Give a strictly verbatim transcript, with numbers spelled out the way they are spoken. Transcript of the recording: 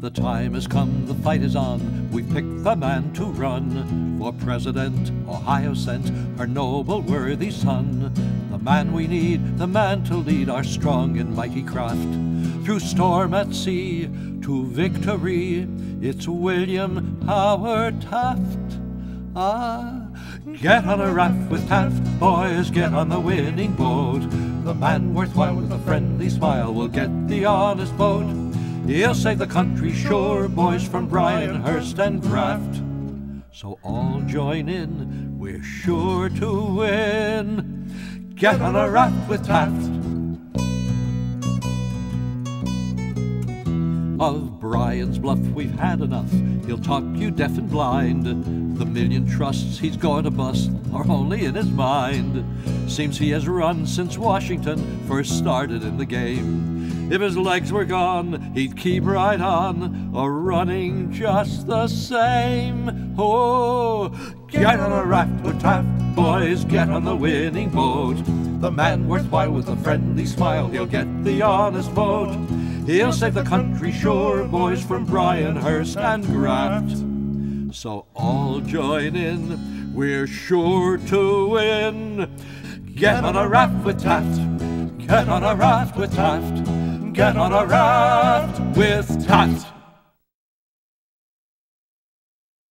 The time has come, the fight is on. We've picked the man to run. For president, Ohio sent her noble, worthy son. The man we need, the man to lead our strong and mighty craft. Through storm at sea to victory, it's William Howard Taft. Ah, get on a raft with Taft, boys, get on the winning boat. The man worthwhile with a friendly smile will get the honest vote. He'll save the country sure, boys, from Bryanhurst and Raft. So all join in, we're sure to win. Get on a raft with Taft. Of Bryan's bluff we've had enough, he'll talk you deaf and blind. The million trusts he's going to bust are only in his mind. Seems he has run since Washington first started in the game. If his legs were gone, he'd keep right on, or running just the same. Oh, get on a raft with Taft, boys, get on the winning boat. The man worthwhile with a friendly smile, he'll get the honest vote. He'll save the country sure, boys, from Bryanhurst and Raft. So all join in, we're sure to win. Get on a raft with Taft, get on a raft with Taft, get on a raft with Taft.